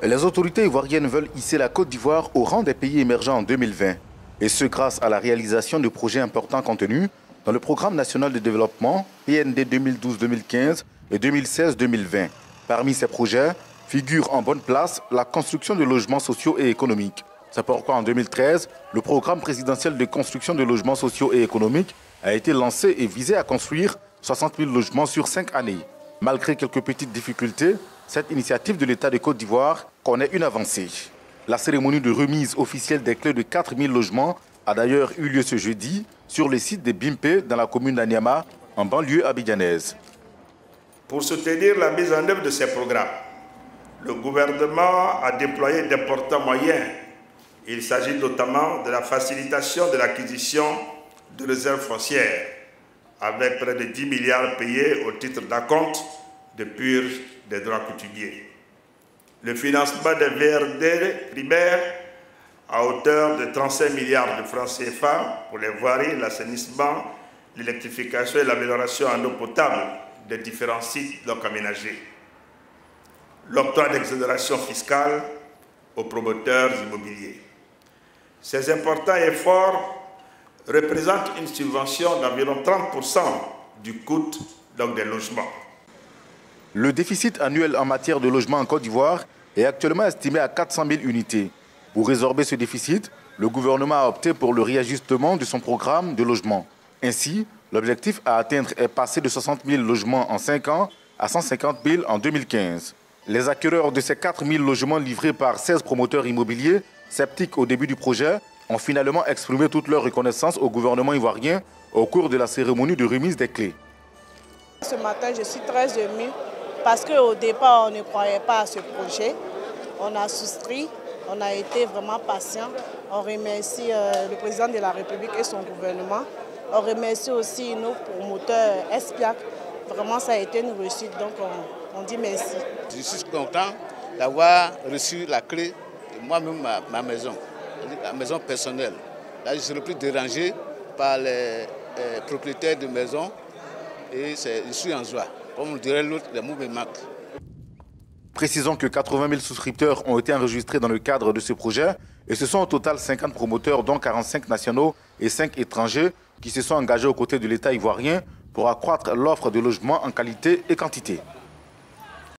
Les autorités ivoiriennes veulent hisser la Côte d'Ivoire au rang des pays émergents en 2020. Et ce grâce à la réalisation de projets importants contenus dans le Programme national de développement PND 2012-2015 et 2016-2020. Parmi ces projets figure en bonne place la construction de logements sociaux et économiques. C'est pourquoi en 2013, le programme présidentiel de construction de logements sociaux et économiques a été lancé et visait à construire 60 000 logements sur 5 années. Malgré quelques petites difficultés, cette initiative de l'État de Côte d'Ivoire connaît une avancée. La cérémonie de remise officielle des clés de 4 000 logements a d'ailleurs eu lieu ce jeudi sur le site de Bimpé dans la commune d'Aniama, en banlieue abidjanaise. Pour soutenir la mise en œuvre de ces programmes, le gouvernement a déployé d'importants moyens. Il s'agit notamment de la facilitation de l'acquisition de réserves foncières, avec près de 10 milliards payés au titre d'acompte de purge des droits coutumiers. Le financement des VRD primaires à hauteur de 35 milliards de francs CFA pour les voiries, l'assainissement, l'électrification et l'amélioration en eau potable des différents sites donc aménagés. L'octroi d'exonération fiscale aux promoteurs immobiliers. Ces importants efforts représentent une subvention d'environ 30% du coût donc, des logements. Le déficit annuel en matière de logement en Côte d'Ivoire est actuellement estimé à 400 000 unités. Pour résorber ce déficit, le gouvernement a opté pour le réajustement de son programme de logement. Ainsi, l'objectif à atteindre est passé de 60 000 logements en 5 ans à 150 000 en 2015. Les acquéreurs de ces 4 000 logements livrés par 16 promoteurs immobiliers, sceptiques au début du projet, ont finalement exprimé toute leur reconnaissance au gouvernement ivoirien au cours de la cérémonie de remise des clés. Ce matin, je suis très émue parce qu'au départ, on ne croyait pas à ce projet. On a souscrit, on a été vraiment patient. On remercie le président de la République et son gouvernement. On remercie aussi nos promoteurs ESPIAC. Vraiment, ça a été une réussite, donc on dit merci. Je suis content d'avoir reçu la clé de moi-même, ma maison, la maison personnelle. Là, je ne serai plus dérangé par les propriétaires de maison et je suis en joie. Comme dirait l'autre, les mots me manquent. Précisons que 80 000 souscripteurs ont été enregistrés dans le cadre de ce projet et ce sont au total 50 promoteurs, dont 45 nationaux et 5 étrangers, qui se sont engagés aux côtés de l'État ivoirien pour accroître l'offre de logements en qualité et quantité.